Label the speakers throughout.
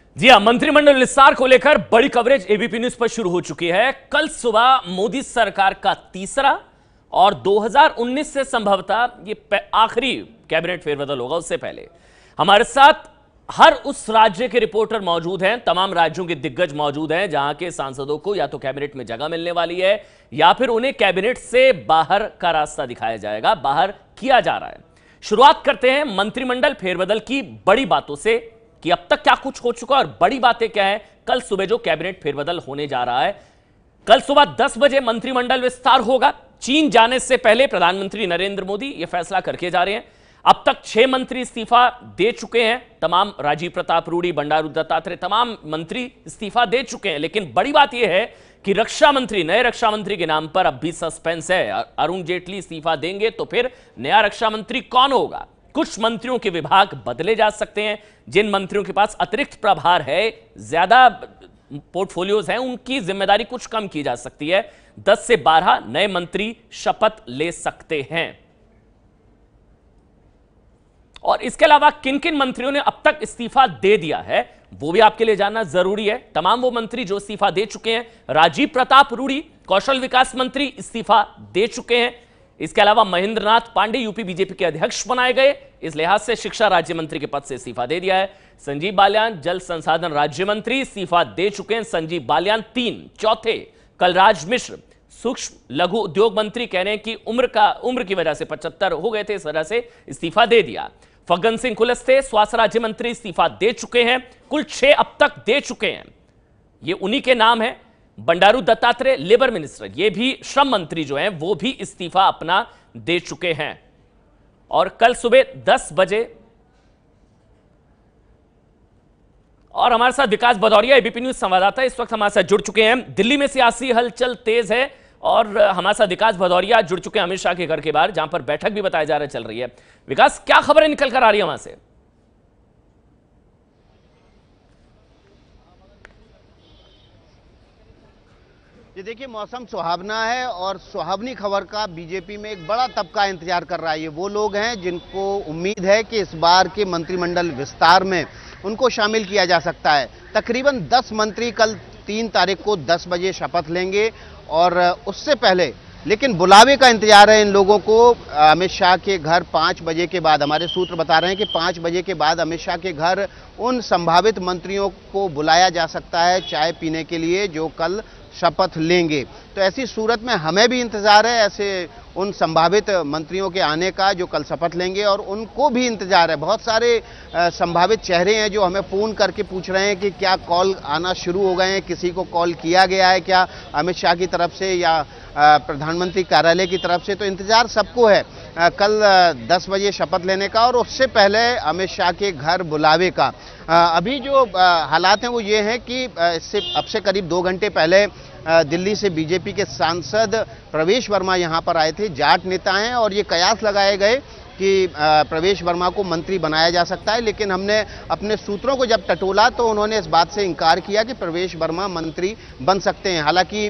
Speaker 1: जी हां, मंत्रिमंडल विस्तार को लेकर बड़ी कवरेज एबीपी न्यूज पर शुरू हो चुकी है। कल सुबह मोदी सरकार का तीसरा और 2019 से संभवतः ये आखिरी कैबिनेट फेरबदल होगा। उससे पहले हमारे साथ हर उस राज्य के रिपोर्टर मौजूद हैं, तमाम राज्यों के दिग्गज मौजूद हैं जहां के सांसदों को या तो कैबिनेट में जगह मिलने वाली है या फिर उन्हें कैबिनेट से बाहर का रास्ता दिखाया जाएगा, बाहर किया जा रहा है। शुरुआत करते हैं मंत्रिमंडल फेरबदल की बड़ी बातों से कि अब तक क्या कुछ हो चुका है और बड़ी बातें क्या है कल सुबह जो कैबिनेट फेरबदल होने जा रहा है। कल सुबह 10 बजे मंत्रिमंडल विस्तार होगा। चीन जाने से पहले प्रधानमंत्री नरेंद्र मोदी यह फैसला करके जा रहे हैं। अब तक 6 मंत्री इस्तीफा दे चुके हैं। तमाम राजीव प्रताप रूडी, बंडारू दत्तात्रेय, तमाम मंत्री इस्तीफा दे चुके हैं। लेकिन बड़ी बात यह है कि रक्षा मंत्री, नए रक्षा मंत्री के नाम पर अब भी सस्पेंस है। अरुण जेटली इस्तीफा देंगे तो फिर नया रक्षा मंत्री कौन होगा? कुछ मंत्रियों के विभाग बदले जा सकते हैं। जिन मंत्रियों के पास अतिरिक्त प्रभार है, ज्यादा पोर्टफोलियोज हैं, उनकी जिम्मेदारी कुछ कम की जा सकती है। 10 से 12 नए मंत्री शपथ ले सकते हैं। और इसके अलावा किन किन मंत्रियों ने अब तक इस्तीफा दे दिया है वो भी आपके लिए जानना जरूरी है। तमाम वो मंत्री जो इस्तीफा दे चुके हैं, राजीव प्रताप रूडी कौशल विकास मंत्री इस्तीफा दे चुके हैं। इसके अलावा महेंद्र नाथ पांडे यूपी बीजेपी के अध्यक्ष बनाए गए, इस लिहाज से शिक्षा राज्य मंत्री के पद से इस्तीफा दे दिया है। संजीव बालियान जल संसाधन राज्य मंत्री इस्तीफा दे चुके हैं। संजीव बालियान 3, चौथे कलराज मिश्र सूक्ष्म लघु उद्योग मंत्री कह रहे हैं कि उम्र की वजह से 75 हो गए थे, इस वजह से इस्तीफा दे दिया। फग्गन सिंह कुलस्ते स्वास्थ्य राज्य मंत्री इस्तीफा दे चुके हैं। कुल 6 अब तक दे चुके हैं, ये उन्हीं के नाम है। बंडारू दत्तात्रेय लेबर मिनिस्टर, ये भी श्रम मंत्री जो हैं वो भी इस्तीफा अपना दे चुके हैं। और कल सुबह 10 बजे और हमारे साथ विकास भदौरिया एबीपी न्यूज संवाददाता इस वक्त हमारे साथ जुड़ चुके हैं। दिल्ली में सियासी हलचल तेज है और हमारे साथ विकास भदौरिया जुड़ चुके हैं अमित शाह के घर के बाहर, जहां पर बैठक भी बताया जा रहा है चल रही है। विकास, क्या खबरें निकल कर आ रही है वहां से?
Speaker 2: ये देखिए, मौसम सुहावना है और सुहावनी खबर का बीजेपी में एक बड़ा तबका इंतजार कर रहा है। ये वो लोग हैं जिनको उम्मीद है कि इस बार के मंत्रिमंडल विस्तार में उनको शामिल किया जा सकता है। तकरीबन 10 मंत्री कल 3 तारीख को 10 बजे शपथ लेंगे और उससे पहले लेकिन बुलावे का इंतजार है इन लोगों को। अमित शाह के घर 5 बजे के बाद, हमारे सूत्र बता रहे हैं कि 5 बजे के बाद अमित शाह के घर उन संभावित मंत्रियों को बुलाया जा सकता है चाय पीने के लिए जो कल शपथ लेंगे। तो ऐसी सूरत में हमें भी इंतजार है ऐसे उन संभावित मंत्रियों के आने का जो कल शपथ लेंगे, और उनको भी इंतजार है। बहुत सारे संभावित चेहरे हैं जो हमें फोन करके पूछ रहे हैं कि क्या कॉल आना शुरू हो गए हैं, किसी को कॉल किया गया है क्या अमित शाह की तरफ से या प्रधानमंत्री कार्यालय की तरफ से। तो इंतजार सबको है कल 10 बजे शपथ लेने का और उससे पहले अमित शाह के घर बुलावे का। अभी जो हालात हैं वो ये हैं कि इससे अब से करीब 2 घंटे पहले दिल्ली से बीजेपी के सांसद प्रवेश वर्मा यहां पर आए थे। जाट नेता हैं और ये कयास लगाए गए कि प्रवेश वर्मा को मंत्री बनाया जा सकता है, लेकिन हमने अपने सूत्रों को जब टटोला तो उन्होंने इस बात से इनकार किया कि प्रवेश वर्मा मंत्री बन सकते हैं। हालांकि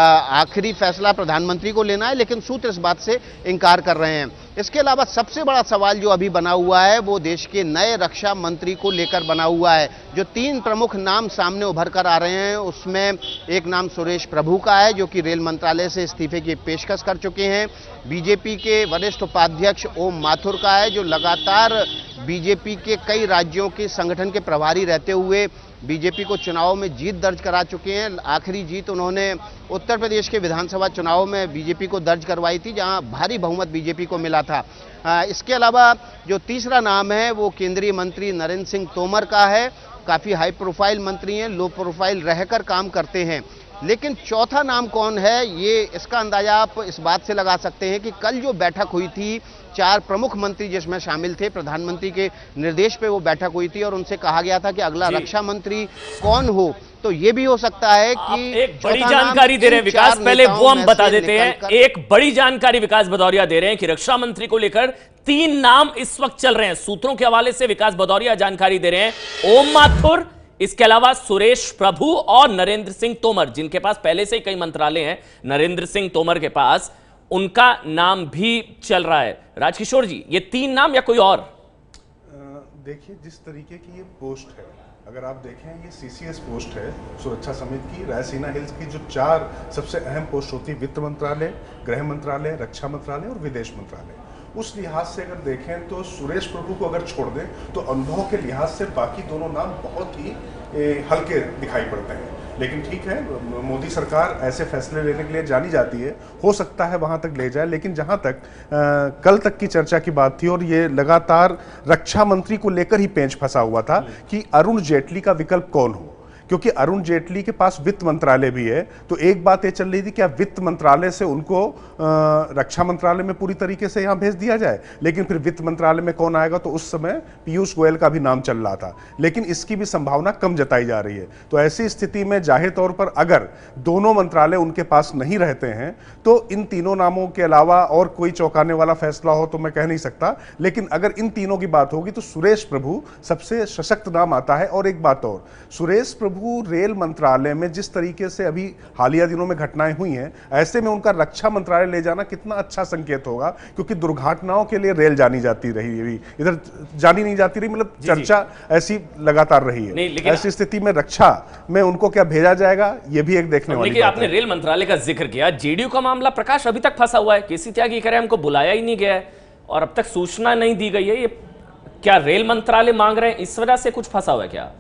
Speaker 2: आखिरी फैसला प्रधानमंत्री को लेना है, लेकिन सूत्र इस बात से इनकार कर रहे हैं। इसके अलावा सबसे बड़ा सवाल जो अभी बना हुआ है वो देश के नए रक्षा मंत्री को लेकर बना हुआ है। जो 3 प्रमुख नाम सामने उभर कर आ रहे हैं उसमें एक नाम सुरेश प्रभु का है जो कि रेल मंत्रालय से इस्तीफे की पेशकश कर चुके हैं। बीजेपी के वरिष्ठ उपाध्यक्ष ओम माथुर का है जो लगातार बीजेपी के कई राज्यों के संगठन के प्रभारी रहते हुए बीजेपी को चुनाव में जीत दर्ज करा चुके हैं। आखिरी जीत उन्होंने उत्तर प्रदेश के विधानसभा चुनाव में बीजेपी को दर्ज करवाई थी जहां भारी बहुमत बीजेपी को मिला था। इसके अलावा जो तीसरा नाम है वो केंद्रीय मंत्री नरेंद्र सिंह तोमर का है। काफ़ी हाई प्रोफाइल मंत्री हैं, लो प्रोफाइल रहकर काम करते हैं। लेकिन चौथा नाम कौन है, ये इसका अंदाजा आप इस बात से लगा सकते हैं कि कल जो बैठक हुई थी 4 प्रमुख मंत्री जिसमें शामिल थे, प्रधानमंत्री के निर्देश पे वो बैठक हुई थी और उनसे कहा गया था कि अगला रक्षा मंत्री कौन हो। तो ये भी हो सकता है कि
Speaker 1: एक बड़ी जानकारी दे रहे हैं विकास, पहले वो हम बता देते हैं। एक बड़ी जानकारी विकास भदौरिया दे रहे हैं कि रक्षा मंत्री को लेकर 3 नाम इस वक्त चल रहे हैं। सूत्रों के हवाले से विकास भदौरिया जानकारी दे रहे हैं। ओम माथुर, इसके अलावा सुरेश प्रभु और नरेंद्र सिंह तोमर, जिनके पास पहले से ही कई मंत्रालय हैं। नरेंद्र सिंह तोमर के पास उनका नाम भी चल रहा है। राजकिशोर जी, ये 3 नाम या कोई और?
Speaker 3: देखिए, जिस तरीके की ये पोस्ट है अगर आप देखें ये सीसीएस पोस्ट है सुरक्षा समिति की, रायसीना हिल्स की जो 4 सबसे अहम पोस्ट होती है, वित्त मंत्रालय, गृह मंत्रालय, रक्षा मंत्रालय और विदेश मंत्रालय। उस लिहाज से अगर देखें तो सुरेश प्रभु को अगर छोड़ दें तो अनुभव के लिहाज से बाकी दोनों नाम बहुत ही हल्के दिखाई पड़ते हैं। लेकिन ठीक है, मोदी सरकार ऐसे फैसले लेने के लिए जानी जाती है, हो सकता है वहां तक ले जाए। लेकिन जहां तक कल तक की चर्चा की बात थी और ये लगातार रक्षा मंत्री को लेकर ही पेंच फंसा हुआ था कि अरुण जेटली का विकल्प कौन हो, क्योंकि अरुण जेटली के पास वित्त मंत्रालय भी है। तो एक बात ये चल रही थी, क्या वित्त मंत्रालय से उनको रक्षा मंत्रालय में पूरी तरीके से यहां भेज दिया जाए, लेकिन फिर वित्त मंत्रालय में कौन आएगा, तो उस समय पीयूष गोयल का भी नाम चल रहा था, लेकिन इसकी भी संभावना कम जताई जा रही है। तो ऐसी स्थिति में जाहिर तौर पर अगर दोनों मंत्रालय उनके पास नहीं रहते हैं तो इन तीनों नामों के अलावा और कोई चौंकाने वाला फैसला हो तो मैं कह नहीं सकता, लेकिन अगर इन तीनों की बात होगी तो सुरेश प्रभु सबसे सशक्त नाम आता है। और एक बात और, सुरेश प्रभु रेल मंत्रालय में जिस तरीके से अभी हालिया दिनों में घटनाएं हुई हैं, ऐसे में उनका रक्षा मंत्रालय ले जाना कितना अच्छा संकेत होगा, क्योंकि दुर्घटनाओं के लिए रेल जानी जाती रही, इधर जानी नहीं जाती रही, मतलब चर्चा ऐसी लगातार रही है। ऐसी स्थिति में रक्षा में उनको क्या भेजा जाएगा, यह भी एक देखने वाली बात है।
Speaker 1: आपने रेल मंत्रालय का जिक्र किया, जेडीयू का मामला प्रकाश अभी तक फंसा हुआ है। केसी त्यागी कह रहे हैं हमको बुलाया ही नहीं गया है और अब तक सूचना नहीं दी गई है। ये क्या रेल मंत्रालय मांग रहे हैं, इस वजह से कुछ फंसा हुआ है क्या?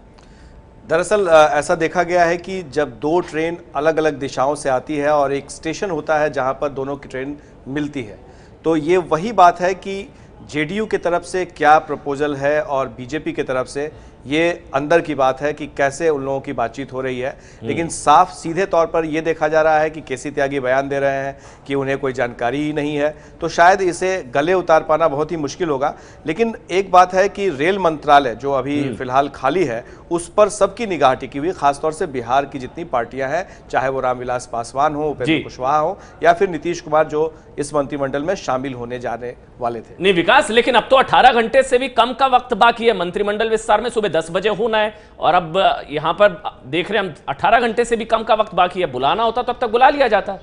Speaker 4: दरअसल ऐसा देखा गया है कि जब 2 ट्रेन अलग अलग दिशाओं से आती है और एक स्टेशन होता है जहां पर दोनों की ट्रेन मिलती है, तो ये वही बात है कि जेडीयू की तरफ से क्या प्रपोजल है और बीजेपी की तरफ से ये अंदर की बात है कि कैसे उन लोगों की बातचीत हो रही है। लेकिन साफ सीधे तौर पर यह देखा जा रहा है कि केसी त्यागी बयान दे रहे हैं कि उन्हें कोई जानकारी ही नहीं है, तो शायद इसे गले उतार पाना बहुत ही मुश्किल होगा। लेकिन एक बात है कि रेल मंत्रालय जो अभी फिलहाल खाली है उस पर सबकी निगाह टिकी हुई, खासतौर से बिहार की जितनी पार्टियां हैं, चाहे वो रामविलास पासवान हो, उपेंद्र कुशवाहा हो या फिर नीतीश कुमार जो इस मंत्रिमंडल में शामिल होने जाने वाले थे।
Speaker 1: नहीं विकास, लेकिन अब तो 18 घंटे से भी कम का वक्त बाकी है मंत्रिमंडल विस्तार में, सुबह 10 बजे होना है और अब यहां पर देख रहे हैं हम 18 घंटे से भी कम का वक्त बाकी है। बुलाना होता तो अब तक बुला लिया जाता।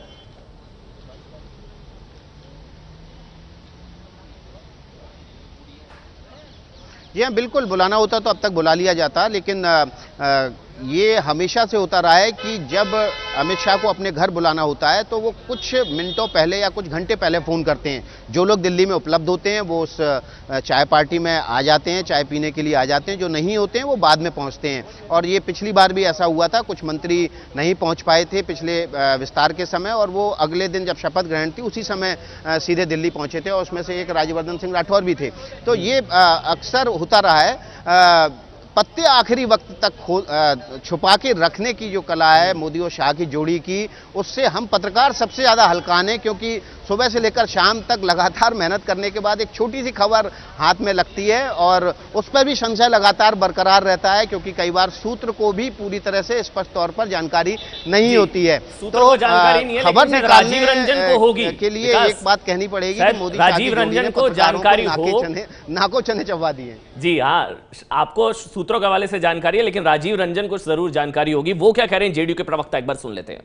Speaker 2: जी हाँ, बिल्कुल बुलाना होता तो अब तक बुला लिया जाता, लेकिन ये हमेशा से होता रहा है कि जब अमित शाह को अपने घर बुलाना होता है तो वो कुछ मिनटों पहले या कुछ घंटे पहले फ़ोन करते हैं। जो लोग दिल्ली में उपलब्ध होते हैं वो उस चाय पार्टी में आ जाते हैं, चाय पीने के लिए आ जाते हैं। जो नहीं होते हैं वो बाद में पहुंचते हैं। और ये पिछली बार भी ऐसा हुआ था, कुछ मंत्री नहीं पहुंच पाए थे पिछले विस्तार के समय और वो अगले दिन जब शपथ ग्रहण थी उसी समय सीधे दिल्ली पहुंचे थे और उसमें से एक राज्यवर्धन सिंह राठौर भी थे। तो ये अक्सर होता रहा है। पत्ते आखिरी वक्त तक छुपा के रखने की जो कला है मोदी और शाह की जोड़ी की, उससे हम पत्रकार सबसे ज़्यादा हल्कान हैं, क्योंकि सुबह से लेकर शाम तक लगातार मेहनत करने के बाद एक छोटी सी खबर हाथ में लगती है और उस पर भी संशय लगातार बरकरार रहता है, क्योंकि कई बार सूत्र को भी पूरी तरह से स्पष्ट तौर पर जानकारी नहीं होती है।
Speaker 1: तो
Speaker 2: खबर निकालने के लिए एक बात कहनी पड़ेगी कि मोदी
Speaker 1: राजीव रंजन को जानकारी हो,
Speaker 2: नाको चने चबा दिए।
Speaker 1: जी हाँ, आपको सूत्रों के हवाले से जानकारी है, लेकिन राजीव रंजन को जरूर जानकारी होगी। वो क्या कह रहे हैं जेडीयू के प्रवक्ता, एक बार सुन लेते हैं।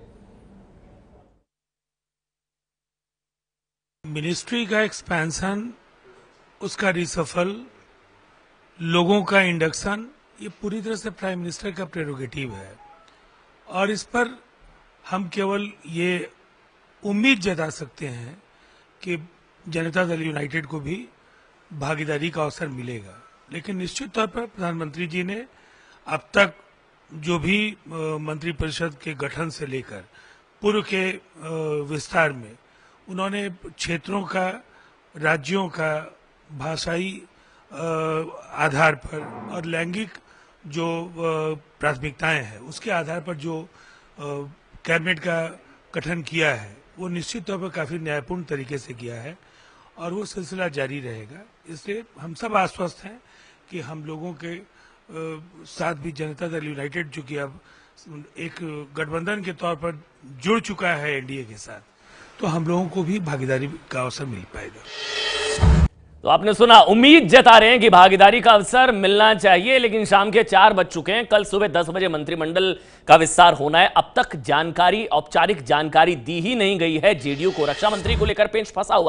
Speaker 5: मिनिस्ट्री का एक्सपेंशन, उसका रिसफल, लोगों का इंडक्शन, ये पूरी तरह से प्राइम मिनिस्टर का प्रेरोगेटिव है और इस पर हम केवल ये उम्मीद जता सकते हैं कि जनता दल यूनाइटेड को भी भागीदारी का अवसर मिलेगा। लेकिन निश्चित तौर पर प्रधानमंत्री जी ने अब तक जो भी मंत्रिपरिषद के गठन से लेकर पूर्व के विस्तार में उन्होंने क्षेत्रों का, राज्यों का, भाषाई आधार पर और लैंगिक जो प्राथमिकताएं हैं उसके आधार पर जो कैबिनेट का गठन किया है वो निश्चित तौर पर काफी न्यायपूर्ण तरीके से किया है और वो सिलसिला जारी रहेगा। इसलिए हम सब आश्वस्त हैं कि हम लोगों के साथ भी जनता दल यूनाइटेड जो कि अब एक गठबंधन के तौर पर जुड़ चुका है एनडीए के साथ, तो हम लोगों को भी भागीदारी का अवसर मिल पाएगा।
Speaker 1: तो आपने सुना, उम्मीद जता रहे हैं कि भागीदारी का अवसर मिलना चाहिए, लेकिन शाम के 4 बज चुके हैं। कल सुबह 10 बजे मंत्रिमंडल का विस्तार होना है। अब तक जानकारी, औपचारिक जानकारी दी ही नहीं गई है जेडीयू को। रक्षा मंत्री को लेकर पेंच फंसा हुआ है।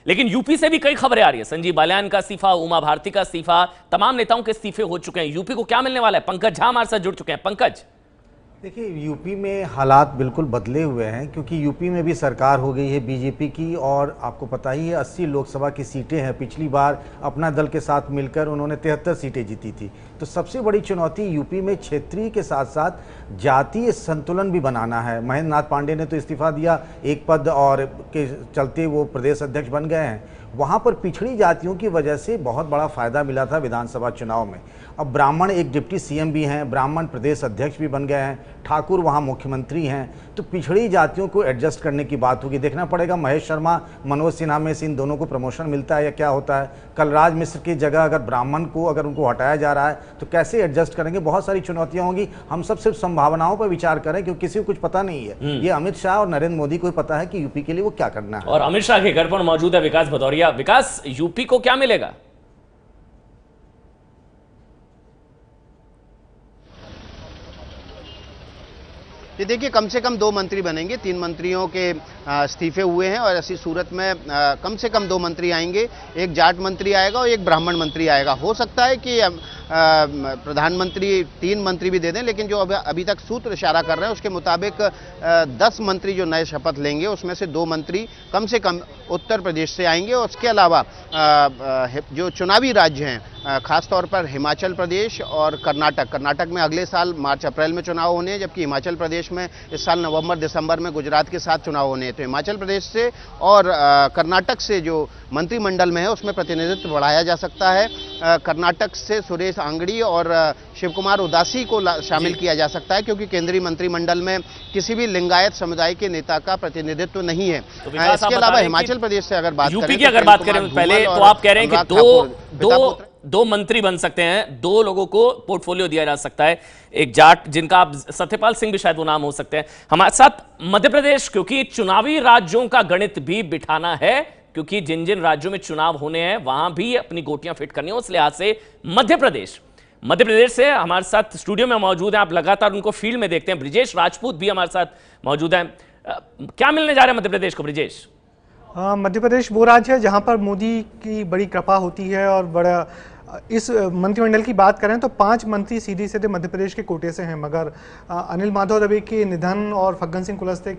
Speaker 1: लेकिन यूपी से भी कई खबरें आ रही है। संजीव बालियान का इस्तीफा, उमा भारती का इस्तीफा, तमाम नेताओं के इस्तीफे हो चुके हैं। यूपी को क्या मिलने वाला है? पंकज झा हमारे साथ जुड़ चुके हैं। पंकज,
Speaker 6: देखिए, यूपी में हालात बिल्कुल बदले हुए हैं क्योंकि यूपी में भी सरकार हो गई है बीजेपी की, और आपको पता ही है 80 लोकसभा की सीटें हैं। पिछली बार अपना दल के साथ मिलकर उन्होंने 73 सीटें जीती थी। तो सबसे बड़ी चुनौती यूपी में क्षेत्रीय के साथ साथ जातीय संतुलन भी बनाना है। महेंद्र नाथ पांडे ने तो इस्तीफा दिया, एक पद और के चलते वो प्रदेश अध्यक्ष बन गए हैं। वहाँ पर पिछड़ी जातियों की वजह से बहुत बड़ा फायदा मिला था विधानसभा चुनाव में। अब ब्राह्मण एक डिप्टी सीएम भी हैं, ब्राह्मण प्रदेश अध्यक्ष भी बन गए हैं, ठाकुर वहाँ मुख्यमंत्री हैं। तो पिछड़ी जातियों को एडजस्ट करने की बात होगी। देखना पड़ेगा महेश शर्मा, मनोज सिन्हा में से इन दोनों को प्रमोशन मिलता है या क्या होता है। कलराज मिश्र की जगह अगर ब्राह्मण को अगर उनको हटाया जा रहा है तो कैसे एडजस्ट करेंगे? बहुत सारी चुनौतियां होंगी। हम सब सिर्फ संभावनाओं पर विचार करें क्योंकि किसी को कुछ पता नहीं है। ये अमित शाह और नरेंद्र मोदी को पता है कि यूपी के लिए वो क्या करना है।
Speaker 1: और अमित शाह के घर पर मौजूद है विकास भदौरिया। विकास, यूपी को क्या मिलेगा?
Speaker 2: ये देखिए, कम से कम 2 मंत्री बनेंगे। 3 मंत्रियों के इस्तीफे हुए हैं और ऐसी सूरत में कम से कम 2 मंत्री आएंगे। एक जाट मंत्री आएगा और एक ब्राह्मण मंत्री आएगा। हो सकता है कि प्रधानमंत्री 3 मंत्री भी दे दें, लेकिन जो अभी तक सूत्र इशारा कर रहे हैं उसके मुताबिक 10 मंत्री जो नए शपथ लेंगे उसमें से 2 मंत्री कम से कम उत्तर प्रदेश से आएंगे। और उसके अलावा जो चुनावी राज्य हैं, खासतौर पर हिमाचल प्रदेश और कर्नाटक में अगले साल मार्च अप्रैल में चुनाव होने हैं, जबकि हिमाचल प्रदेश में इस साल नवंबर दिसंबर में गुजरात के साथ चुनाव होने हैं। तो हिमाचल प्रदेश से और कर्नाटक से जो मंत्रिमंडल में है उसमें प्रतिनिधित्व बढ़ाया जा सकता है। कर्नाटक से सुरेश अंगड़ी और शिव कुमार उदासी को शामिल किया जा सकता है क्योंकि केंद्रीय मंत्रिमंडल में किसी भी लिंगायत समुदाय के नेता का प्रतिनिधित्व नहीं है। इसके अलावा हिमाचल प्रदेश से अगर बात
Speaker 1: यूपी की अगर बात करें पहले, तो आप कह रहे हैं कि दो मंत्री बन सकते हैं, 2 लोगों को पोर्टफोलियो दिया जा सकता है। एक जाट, जिनका आप सत्यपाल सिंह भी शायद वो नाम हो सकते हैं। हमारे साथ मध्य प्रदेश, क्योंकि चुनावी राज्यों का गणित भी बिठाना है, क्योंकि जिन जिन राज्यों में चुनाव होने हैं वहां भी अपनी गोटियां फिट करनी है। उस लिहाज से मध्य प्रदेश से हमारे साथ स्टूडियो में मौजूद हैं। आप लगातार उनको फील्ड में देखते हैं। ब्रिजेश राजपूत भी हमारे साथ मौजूद हैं। क्या मिलने जा रहा है मध्य प्रदेश को, ब्रिजेश?
Speaker 7: मध्य प्रदेश वो राज्य है जहां पर मोदी की बड़ी कृपा होती है और बड़ा, इस मंत्रिमंडल की बात करें तो 5 मंत्री सीधे सीधे मध्य प्रदेश के कोटे से हैं। मगर अनिल माधव दवे के निधन और फग्गन सिंह कुलस्ते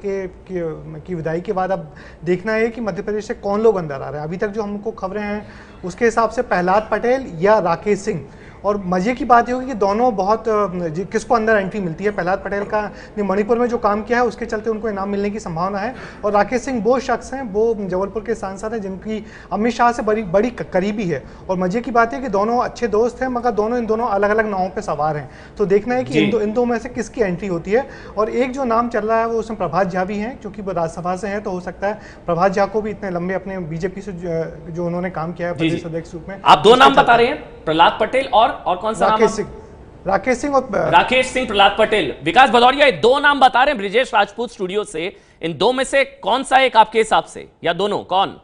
Speaker 7: की विदाई के बाद अब देखना है कि मध्य प्रदेश से कौन लोग अंदर आ रहे हैं। अभी तक जो हमको खबरें हैं उसके हिसाब से प्रहलाद पटेल या राकेश सिंह। और मजे की बात ये होगी कि दोनों बहुत किसको अंदर एंट्री मिलती है। प्रहलाद पटेल का ने मणिपुर में जो काम किया है उसके चलते उनको इनाम मिलने की संभावना है। और राकेश सिंह वो शख्स हैं, वो जबलपुर के सांसद हैं जिनकी अमित शाह से बड़ी करीबी है। और मजे की बात है कि दोनों अच्छे दोस्त हैं, मगर इन दोनों अलग अलग नावों पर सवार हैं। तो देखना है कि इन दो में से किसकी एंट्री होती है। और एक जो नाम चल रहा है वो उसमें प्रभात झा भी हैं, क्योंकि वो राज्यसभा से हैं। तो हो सकता है प्रभात झा को भी इतने लंबे अपने बीजेपी से जो उन्होंने काम किया है प्रदेश अध्यक्ष रूप में।
Speaker 1: आप 2 नाम बता रहे हैं, प्रहलाद पटेल और कौन सा नाम?
Speaker 7: राकेश सिंह और
Speaker 1: राकेश सिंह, प्रहलाद पटेल। विकास भदौरिया, ये 2 नाम बता रहे हैं ब्रिजेश राजपूत स्टूडियो से। इन 2 में से कौन सा एक आपके हिसाब से, या दोनों, कौन?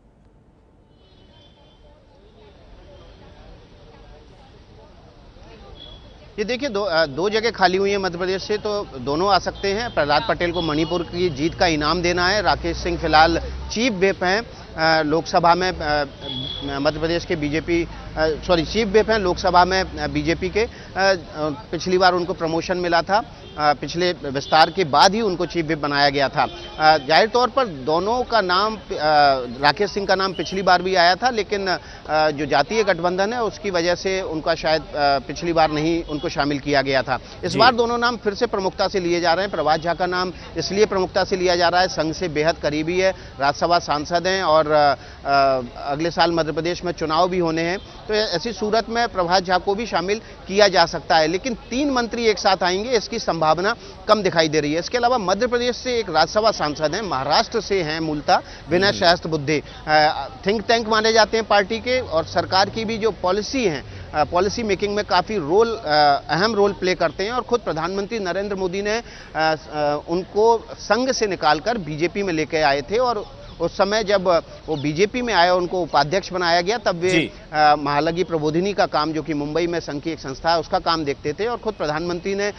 Speaker 2: ये देखिए, 2 जगह खाली हुई है मध्य प्रदेश से, तो दोनों आ सकते हैं। प्रहलाद पटेल को मणिपुर की जीत का इनाम देना है। राकेश सिंह फिलहाल चीफ व्हिप हैं लोकसभा में मध्य प्रदेश के चीफ व्हिप हैं लोकसभा में बीजेपी के। पिछली बार उनको प्रमोशन मिला था, पिछले विस्तार के बाद ही उनको चीफ व्हिप बनाया गया था। जाहिर तौर पर दोनों का नाम, राकेश सिंह का नाम पिछली बार भी आया था, लेकिन जो जातीय गठबंधन है उसकी वजह से उनका शायद पिछली बार नहीं उनको शामिल किया गया था। इस बार दोनों नाम फिर से प्रमुखता से लिए जा रहे हैं। प्रभात झा का नाम इसलिए प्रमुखता से लिया जा रहा है, संघ से बेहद करीबी है, राज्यसभा सांसद हैं और अगले साल मध्य प्रदेश में चुनाव भी होने हैं। तो ऐसी सूरत में प्रभात झा को भी शामिल किया जा सकता है, लेकिन 3 मंत्री एक साथ आएंगे इसकी संभावना कम दिखाई दे रही है। इसके अलावा मध्य प्रदेश से एक राज्यसभा सांसद हैं, महाराष्ट्र से हैं मूलतः, विनय सहस्त्रबुद्धे, थिंक टैंक माने जाते हैं पार्टी के, और सरकार की भी जो पॉलिसी हैं, पॉलिसी मेकिंग में काफ़ी अहम रोल प्ले करते हैं। और खुद प्रधानमंत्री नरेंद्र मोदी ने उनको संघ से निकालकर बीजेपी में लेकर आए थे और उस समय जब वो बीजेपी में आया, उनको उपाध्यक्ष बनाया गया, तब वे महालगी प्रबोधिनी का काम, जो कि मुंबई में संघ की एक संस्था है, उसका काम देखते थे। और खुद प्रधानमंत्री ने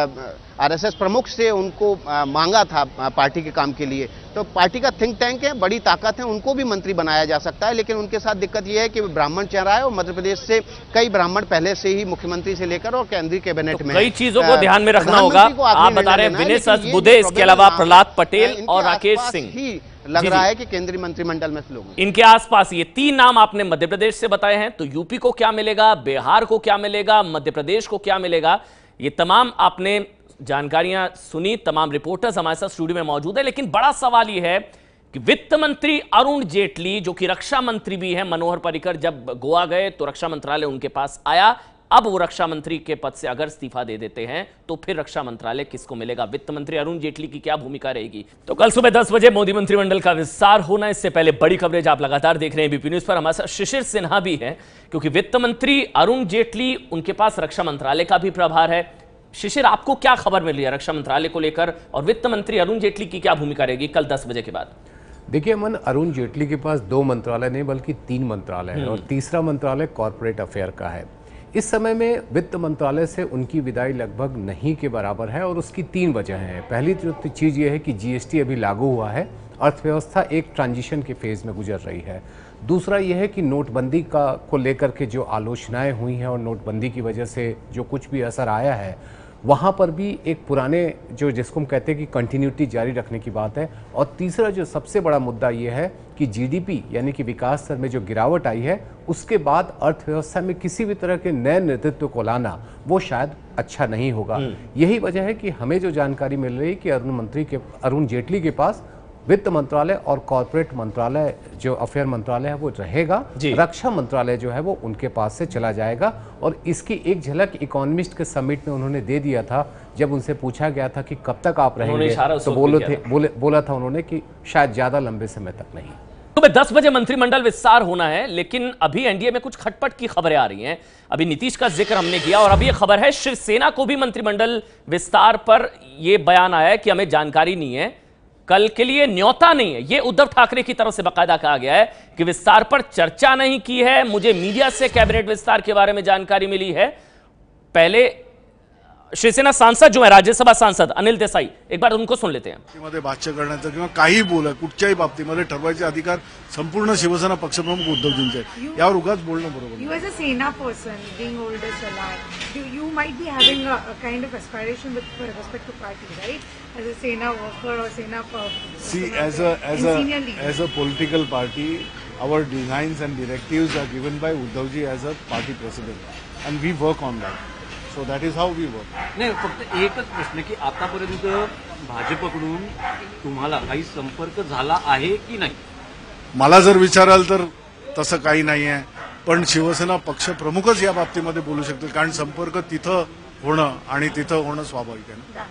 Speaker 2: आरएसएस प्रमुख से उनको मांगा था पार्टी के काम के लिए। तो पार्टी का थिंक टैंक है, बड़ी ताकत है, उनको भी मंत्री बनाया जा सकता है। लेकिन उनके साथ दिक्कत यह है कि ब्राह्मण चेहरा है और मध्य प्रदेश से कई ब्राह्मण पहले से ही मुख्यमंत्री से लेकर और केंद्रीय कैबिनेट में
Speaker 1: कई चीजों को ध्यान में रखना होगा। आप बता रहे हैं विनय सचबुद्धे, इसके अलावा प्रहलाद पटेल और राकेश सिंह
Speaker 2: ही लग रहा है कि केंद्रीय मंत्रिमंडल में लोग
Speaker 1: इनके आसपास। ये 3 नाम आपने मध्य प्रदेश से बताए हैं, तो यूपी को क्या मिलेगा, बिहार को क्या मिलेगा, मध्य प्रदेश को क्या मिलेगा, ये तमाम आपने जानकारियां सुनी। तमाम रिपोर्टर्स हमारे साथ स्टूडियो में मौजूद है। लेकिन बड़ा सवाल यह है कि वित्त मंत्री अरुण जेटली, जो कि रक्षा मंत्री भी हैं, मनोहर पर्रिकर जब गोवा गए तो रक्षा मंत्रालय उनके पास आया। अब वो रक्षा मंत्री के पद से अगर इस्तीफा दे देते हैं तो फिर रक्षा मंत्रालय किसको मिलेगा? वित्त मंत्री अरुण जेटली की क्या भूमिका रहेगी? तो कल सुबह 10 बजे मोदी मंत्रिमंडल का विस्तार होना। इससे पहले बड़ी कवरेज आप लगातार देख रहे हैं एबीपी न्यूज पर। हमारे साथ शिशिर सिन्हा भी है, क्योंकि वित्त मंत्री अरुण जेटली, उनके पास रक्षा मंत्रालय का भी प्रभार है। शिशिर, आपको क्या खबर मिल रही है रक्षा मंत्रालय को लेकर, और वित्त मंत्री अरुण जेटली की क्या भूमिका रहेगी कल 10 बजे के बाद?
Speaker 8: देखिए अमन, अरुण जेटली के पास 2 मंत्रालय नहीं बल्कि 3 मंत्रालय है, और तीसरा मंत्रालय कॉर्पोरेट अफेयर का है। इस समय में वित्त मंत्रालय से उनकी विदाई लगभग नहीं के बराबर है, और उसकी 3 वजह हैं। पहली चीज़ ये है कि जीएसटी अभी लागू हुआ है, अर्थव्यवस्था एक ट्रांजिशन के फेज में गुजर रही है। दूसरा यह है कि नोटबंदी को लेकर के जो आलोचनाएं हुई हैं और नोटबंदी की वजह से जो कुछ भी असर आया है, वहाँ पर भी एक पुराने जो जिसको हम कहते हैं कि कंटिन्यूटी जारी रखने की बात है। और तीसरा जो सबसे बड़ा मुद्दा ये है कि जीडीपी यानी कि विकास दर में जो गिरावट आई है, उसके बाद अर्थव्यवस्था में किसी भी तरह के नए नेतृत्व को लाना वो शायद अच्छा नहीं होगा। यही वजह है कि हमें जो जानकारी मिल रही है कि अरुण जेटली के पास वित्त मंत्रालय और कॉर्पोरेट मंत्रालय जो अफेयर मंत्रालय है वो रहेगा, रक्षा मंत्रालय जो है वो उनके पास से चला जाएगा। और इसकी एक झलक इकोनॉमिस्ट के समिट में उन्होंने दे दिया था, जब उनसे पूछा गया था कि कब तक आप रहेंगे, तो बोला था उन्होंने कि शायद ज्यादा लंबे समय तक नहीं।
Speaker 1: सुबह 10 बजे मंत्रिमंडल विस्तार होना है, लेकिन अभी एनडीए में कुछ खटपट की खबरें आ रही हैं। अभी नीतीश का जिक्र हमने किया, और अभी ये खबर है शिवसेना को भी मंत्रिमंडल विस्तार पर यह बयान आया है कि हमें जानकारी नहीं है, कल के लिए न्योता नहीं है। यह उद्धव ठाकरे की तरफ से बाकायदा कहा गया है कि विस्तार पर चर्चा नहीं की है। मुझे मीडिया से कैबिनेट विस्तार के बारे में जानकारी मिली है। पहले शिवसेना सांसद जो है, राज्यसभा सांसद अनिल देसाई, एक बार उनको सुन लेते हैं।
Speaker 9: मध्ये भाष्य करण्याचं किंवा काही बोला कुठच्याही बाबतीमध्ये ठरवायचे अधिकार संपूर्ण शिवसेना पक्षप्रमुख उद्धवजींचे आहेत। यावर उगाच बोलणं बरोबर नाही।
Speaker 10: You as a Sena person, being older Salar, you might be having a kind of aspiration with respect to party, right? As a Sena worker or Sena
Speaker 9: See, as a political party, our designs and directives are given by Uddhavji as a party president, and we work on that. So that is how we work.
Speaker 11: नाही, फक्त एकच प्रश्न की आतापर्यंत भाजपकडून तुम्हाला काही संपर्क झाला आहे की नाही?
Speaker 9: मला जर विचाराल तर तसं काही नाही आहे, पण शिवसेना पक्ष प्रमुखच या बाबतीमध्ये बोलू शकतील, कारण संपर्क तिथं होणं आणि तिथं होणं स्वाभाविक आहे।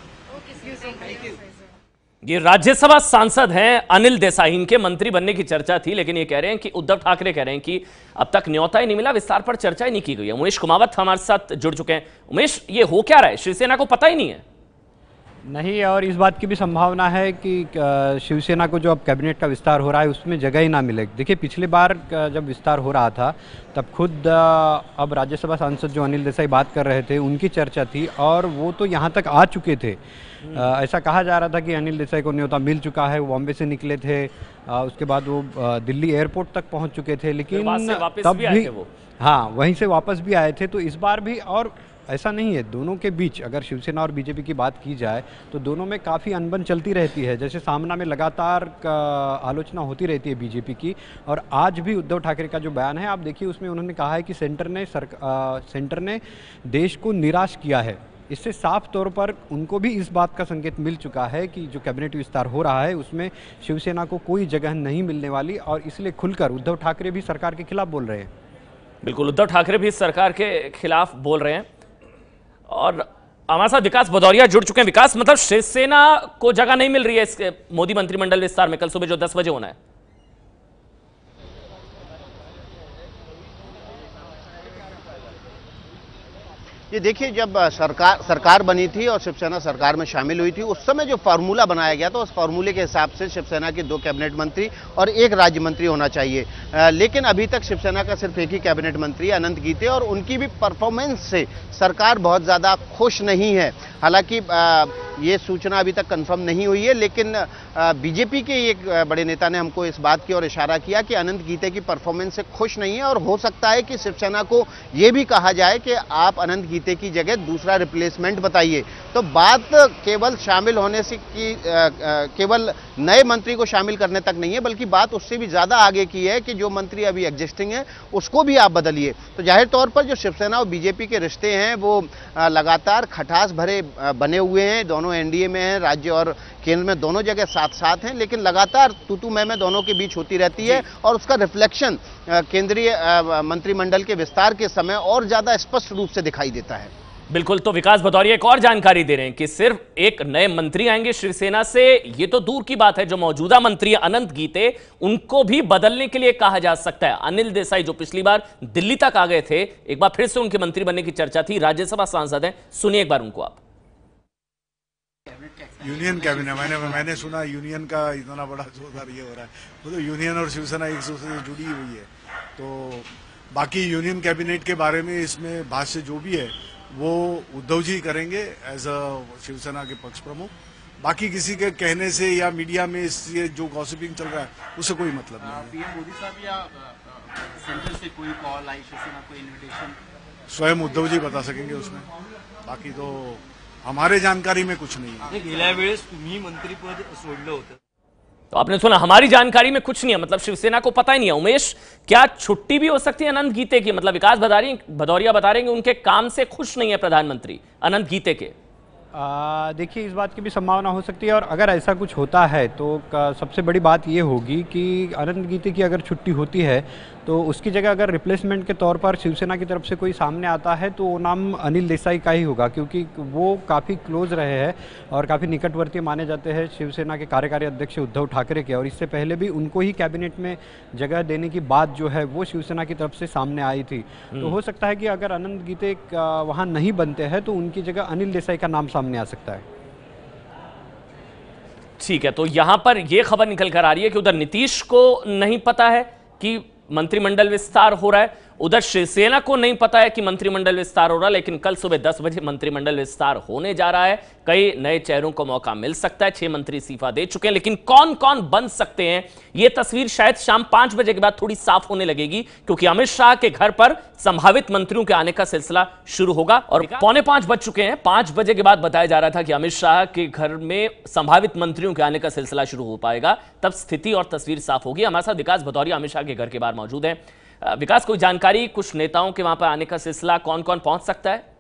Speaker 1: ये राज्यसभा सांसद हैं अनिल देसाई, इनके मंत्री बनने की चर्चा थी, लेकिन ये कह रहे हैं कि उद्धव ठाकरे कह रहे हैं कि अब तक न्योता ही नहीं मिला, विस्तार पर चर्चा ही नहीं की गई है। उमेश कुमावत हमारे साथ जुड़ चुके हैं। उमेश, ये हो क्या रहा है? शिवसेना को पता ही नहीं है?
Speaker 12: नहीं, और इस बात की भी संभावना है कि शिवसेना को जो अब कैबिनेट का विस्तार हो रहा है उसमें जगह ही ना मिले। देखिए, पिछली बार जब विस्तार हो रहा था तब खुद अब राज्यसभा सांसद जो अनिल देसाई बात कर रहे थे, उनकी चर्चा थी, और वो तो यहाँ तक आ चुके थे। ऐसा कहा जा रहा था कि अनिल देसाई को न्योता मिल चुका है, वो बॉम्बे से निकले थे, उसके बाद वो दिल्ली एयरपोर्ट तक पहुँच चुके थे, लेकिन तब भी हाँ वहीं से वापस भी आए थे। तो इस बार भी, और ऐसा नहीं है, दोनों के बीच अगर शिवसेना और बीजेपी की बात की जाए तो दोनों में काफ़ी अनबन चलती रहती है। जैसे सामना में लगातार आलोचना होती रहती है बीजेपी की, और आज भी उद्धव ठाकरे का जो बयान है आप देखिए, उसमें उन्होंने कहा है कि सेंटर ने देश को निराश किया है। इससे साफ तौर पर उनको भी इस बात का संकेत मिल चुका है कि जो कैबिनेट विस्तार हो रहा है उसमें शिवसेना को कोई जगह नहीं मिलने वाली, और इसलिए खुलकर उद्धव ठाकरे भी सरकार के खिलाफ बोल रहे हैं।
Speaker 1: बिल्कुल, उद्धव ठाकरे भी सरकार के खिलाफ बोल रहे हैं। और हमारे साथ विकास भदौरिया जुड़ चुके हैं। विकास, मतलब शिवसेना को जगह नहीं मिल रही है इस मोदी मंत्रिमंडल विस्तार में कल सुबह जो 10 बजे होना है?
Speaker 2: ये देखिए, जब सरकार बनी थी और शिवसेना सरकार में शामिल हुई थी, उस समय जो फार्मूला बनाया गया था, उस फार्मूले के हिसाब से शिवसेना के 2 कैबिनेट मंत्री और 1 राज्य मंत्री होना चाहिए। लेकिन अभी तक शिवसेना का सिर्फ 1 ही कैबिनेट मंत्री अनंत गीते, और उनकी भी परफॉर्मेंस से सरकार बहुत ज़्यादा खुश नहीं है। हालांकि ये सूचना अभी तक कंफर्म नहीं हुई है, लेकिन बीजेपी के एक बड़े नेता ने हमको इस बात की ओर इशारा किया कि अनंत गीते की परफॉर्मेंस से खुश नहीं है, और हो सकता है कि शिवसेना को ये भी कहा जाए कि आप अनंत गीते की जगह दूसरा रिप्लेसमेंट बताइए। तो बात केवल शामिल होने से कि केवल नए मंत्री को शामिल करने तक नहीं है, बल्कि बात उससे भी ज़्यादा आगे की है कि जो मंत्री अभी एग्जिस्टिंग है उसको भी आप बदलिए। तो जाहिर तौर पर जो शिवसेना और बीजेपी के रिश्ते हैं वो लगातार खटास भरे बने हुए हैं। दोनों एनडीए में हैं, राज्य और केंद्र में दोनों जगह साथ साथ हैं, लेकिन लगातार तू मैं दोनों के बीच होती रहती है, और उसका रिफ्लेक्शन केंद्रीय मंत्रिमंडल के विस्तार के समय और ज्यादा स्पष्ट रूप से दिखाई देता है।
Speaker 1: बिल्कुल, तो विकास भदौरिया एक और जानकारी दे रहे हैं कि सिर्फ एक नए मंत्री आएंगे शिवसेना से, ये तो दूर की बात है। जो मौजूदा मंत्री अनंत गीते, उनको भी बदलने के लिए कहा जा सकता है। अनिल देसाई जो पिछली बार दिल्ली तक आ गए थे, एक बार फिर से उनके मंत्री बनने की चर्चा थी, राज्यसभा सांसद हैं। सुनिए एक बार उनको आप।
Speaker 9: यूनियन कैबिनेट, मैंने सुना यूनियन का इतना बड़ा जोरदार ये हो रहा है, वो तो यूनियन और शिवसेना एक दूसरे से जुड़ी हुई है। तो बाकी यूनियन कैबिनेट के बारे में इसमें भाष्य जो भी है वो उद्धव जी करेंगे एज अ शिवसेना के पक्ष प्रमुख। बाकी किसी के कहने से या मीडिया में इससे जो गॉसिपिंग चल रहा है उससे कोई मतलब नहीं है।
Speaker 13: पीएम मोदी साहब या सेंटर से कोई कॉल आई, शिवसेना कोई इन्विटेशन?
Speaker 9: स्वयं उद्धव जी बता सकेंगे उसमें, बाकी तो हमारे जानकारी में कुछ नहीं है।
Speaker 11: गेल्या वेळेस तुम्ही मंत्रीपद सोडलं होतं,
Speaker 1: तो आपने सुना, हमारी जानकारी में कुछ नहीं है, मतलब शिवसेना को पता ही नहीं है। उमेश, क्या छुट्टी भी हो सकती है अनंत गीते की? मतलब विकास भदौरिया बता रहे हैं कि उनके काम से खुश नहीं है प्रधानमंत्री अनंत गीते के।
Speaker 12: देखिए, इस बात की भी संभावना हो सकती है, और अगर ऐसा कुछ होता है तो सबसे बड़ी बात ये होगी कि अनंत गीते की अगर छुट्टी होती है तो उसकी जगह अगर रिप्लेसमेंट के तौर पर शिवसेना की तरफ से कोई सामने आता है तो वो नाम अनिल देसाई का ही होगा, क्योंकि वो काफ़ी क्लोज रहे हैं और काफ़ी निकटवर्ती माने जाते हैं शिवसेना के कार्यकारी अध्यक्ष उद्धव ठाकरे के, और इससे पहले भी उनको ही कैबिनेट में जगह देने की बात जो है वो शिवसेना की तरफ से सामने आई थी। तो हो सकता है कि अगर अनंत गीते वहाँ नहीं बनते हैं तो उनकी जगह अनिल देसाई का नाम सामने आ सकता है।
Speaker 1: ठीक है, तो यहां पर यह खबर निकल कर आ रही है कि उधर नीतीश को नहीं पता है कि मंत्रिमंडल विस्तार हो रहा है, उधर शिवसेना को नहीं पता है कि मंत्रिमंडल विस्तार हो रहा है, लेकिन कल सुबह 10 बजे मंत्रिमंडल विस्तार होने जा रहा है। कई नए चेहरों को मौका मिल सकता है। 6 मंत्री इस्तीफा दे चुके हैं, लेकिन कौन कौन बन सकते हैं यह तस्वीर शायद शाम 5 बजे के बाद थोड़ी साफ होने लगेगी, क्योंकि अमित शाह के घर पर संभावित मंत्रियों के आने का सिलसिला शुरू होगा। और 4:45 बज चुके हैं, 5 बजे के बाद बताया जा रहा था कि अमित शाह के घर में संभावित मंत्रियों के आने का सिलसिला शुरू हो पाएगा, तब स्थिति और तस्वीर साफ होगी। हमारे साथ विकास भदौरिया अमित शाह के घर के बाहर मौजूद हैं। विकास, कोई जानकारी, कुछ नेताओं के वहां पर आने का सिलसिला, कौन कौन पहुंच सकता है?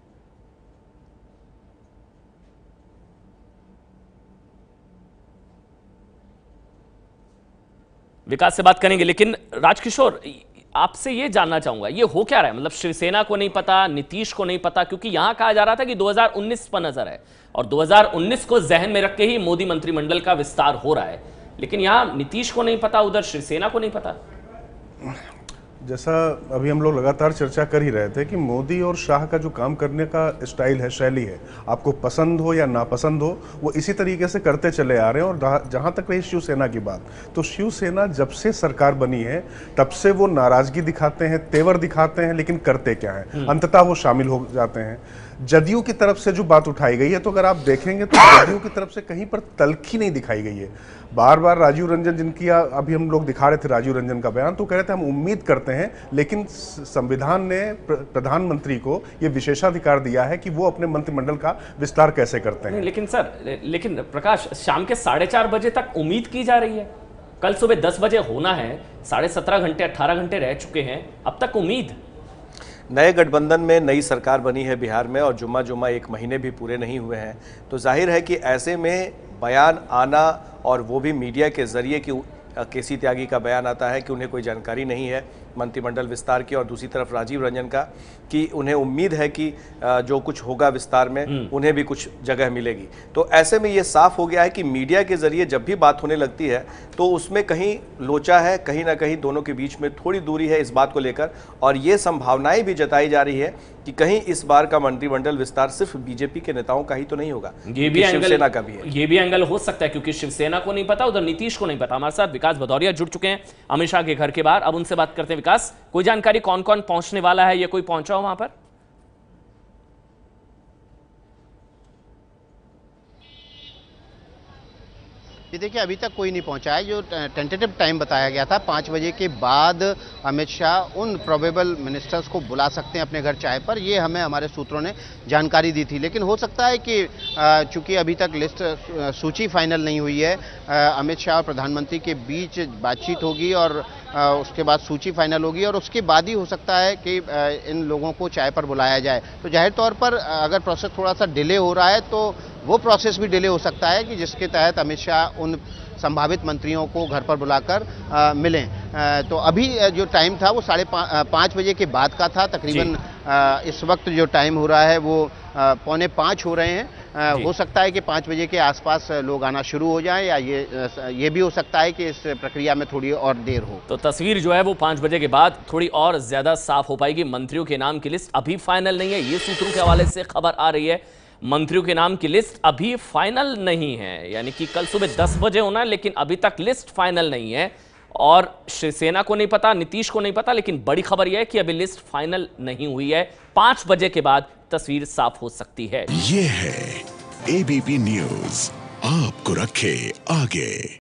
Speaker 1: विकास से बात करेंगे, लेकिन राजकिशोर, आपसे यह जानना चाहूंगा, ये हो क्या रहा है? मतलब शिवसेना को नहीं पता, नीतीश को नहीं पता, क्योंकि यहां कहा जा रहा था कि 2019 पर नजर है और 2019 को जहन में रख के ही मोदी मंत्रिमंडल का विस्तार हो रहा है, लेकिन यहां नीतीश को नहीं पता, उधर शिवसेना को नहीं पता।
Speaker 3: जैसा अभी हम लोग लगातार चर्चा कर ही रहे थे कि मोदी और शाह का जो काम करने का स्टाइल है, शैली है, आपको पसंद हो या नापसंद हो, वो इसी तरीके से करते चले आ रहे हैं। और जहाँ तक रही शिवसेना की बात, तो शिवसेना जब से सरकार बनी है तब से वो नाराजगी दिखाते हैं, तेवर दिखाते हैं, लेकिन करते क्या है? अंततः वो शामिल हो जाते हैं। जदयू की तरफ से जो बात उठाई गई है, तो अगर आप देखेंगे तो जदयू की तरफ से कहीं पर तल्खी नहीं दिखाई गई है। बार बार राजीव रंजन, जिनकी अभी हम लोग दिखा रहे थे राजीव रंजन का बयान, तो कह रहे थे हम उम्मीद करते हैं, लेकिन संविधान ने प्रधानमंत्री को ये विशेषाधिकार दिया है कि वो अपने मंत्रिमंडल का विस्तार कैसे करते हैं।
Speaker 1: लेकिन सर, लेकिन प्रकाश, शाम के 7:30 बजे तक उम्मीद की जा रही है, कल सुबह 10 बजे होना है, 17.5 घंटे 18 घंटे रह चुके हैं, अब तक उम्मीद।
Speaker 4: नए गठबंधन में नई सरकार बनी है बिहार में और जुम्मा 1 महीने भी पूरे नहीं हुए हैं, तो जाहिर है कि ऐसे में बयान आना, और वो भी मीडिया के जरिए कि केसी त्यागी का बयान आता है कि उन्हें कोई जानकारी नहीं है, मंत्रिमंडल विस्तार की और दूसरी तरफ राजीव रंजन का कि उन्हें उम्मीद है कि जो कुछ होगा विस्तार में उन्हें भी कुछ जगह मिलेगी। तो ऐसे में ये साफ हो गया है कि मीडिया के जरिए जब भी बात होने लगती है तो उसमें कहीं लोचा है, कहीं ना कहीं दोनों के बीच में थोड़ी दूरी है इस बात को लेकर, और ये संभावनाएं भी जताई जा रही है कि कहीं इस बार का मंत्रिमंडल विस्तार सिर्फ बीजेपी के नेताओं का ही तो नहीं होगा,
Speaker 1: ये भी
Speaker 4: शिवसेना का भी है।
Speaker 1: ये भी एंगल हो सकता है क्योंकि शिवसेना को नहीं पता, उधर नीतीश को नहीं पता। हमारे साथ विकास भदौरिया जुड़ चुके हैं अमित शाह के घर के बाहर, अब उनसे बात करते हैं। विकास, कोई जानकारी कौन कौन पहुंचने वाला है, ये कोई पहुंचा हो वहां पर?
Speaker 2: ये देखिए अभी तक कोई नहीं पहुंचा है। जो टेंटेटिव टाइम बताया गया था 5 बजे के बाद अमित शाह उन प्रोबेबल मिनिस्टर्स को बुला सकते हैं अपने घर चाय पर, ये हमें हमारे सूत्रों ने जानकारी दी थी। लेकिन हो सकता है कि चूंकि अभी तक लिस्ट सूची फाइनल नहीं हुई है, अमित शाह और प्रधानमंत्री के बीच बातचीत होगी और उसके बाद सूची फाइनल होगी और उसके बाद ही हो सकता है कि इन लोगों को चाय पर बुलाया जाए। तो जाहिर तौर पर अगर प्रोसेस थोड़ा सा डिले हो रहा है तो वो प्रोसेस भी डिले हो सकता है कि जिसके तहत अमित शाह उन संभावित मंत्रियों को घर पर बुलाकर मिलें। तो अभी जो टाइम था वो 5:30 बजे के बाद का था। तकरीबन इस वक्त जो टाइम हो रहा है वो 4:45 हो रहे हैं। हो सकता है कि 5 बजे के आसपास लोग आना शुरू हो जाएं या ये भी हो सकता है कि इस प्रक्रिया में थोड़ी और देर हो।
Speaker 1: तो तस्वीर जो है वो 5 बजे के बाद थोड़ी और ज्यादा साफ हो पाएगी। मंत्रियों के नाम की लिस्ट अभी फाइनल नहीं है, ये सूत्रों के हवाले से खबर आ रही है। मंत्रियों के नाम की लिस्ट अभी फाइनल नहीं है, यानी कि कल सुबह 10 बजे होना है, लेकिन अभी तक लिस्ट फाइनल नहीं है और शिवसेना को नहीं पता, नीतीश को नहीं पता। लेकिन बड़ी खबर यह है कि अभी लिस्ट फाइनल नहीं हुई है। 5 बजे के बाद तस्वीर साफ हो सकती है।
Speaker 14: ये है एबीपी न्यूज, आपको रखे आगे।